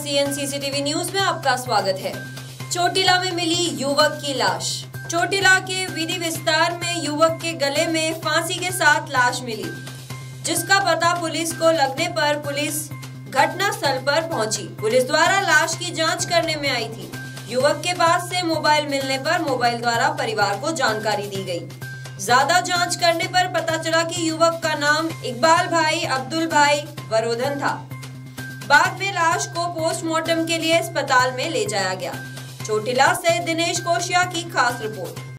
CN CCTV news में आपका स्वागत है। चोटिला में मिली युवक की लाश। चोटिला के विधि विस्तार में युवक के गले में फांसी के साथ लाश मिली, जिसका पता पुलिस को लगने पर पुलिस घटना स्थल पर पहुंची। पुलिस द्वारा लाश की जांच करने में आई थी। युवक के पास से मोबाइल मिलने पर मोबाइल द्वारा परिवार को जानकारी दी गई। ज्यादा जांच करने पर पता चला कि युवक का नाम इकबाल भाई अब्दुल भाई वरोधन था। बाद में लाश को पोस्टमार्टम के लिए अस्पताल में ले जाया गया। चोटिला से दिनेश कोशिया की खास रिपोर्ट।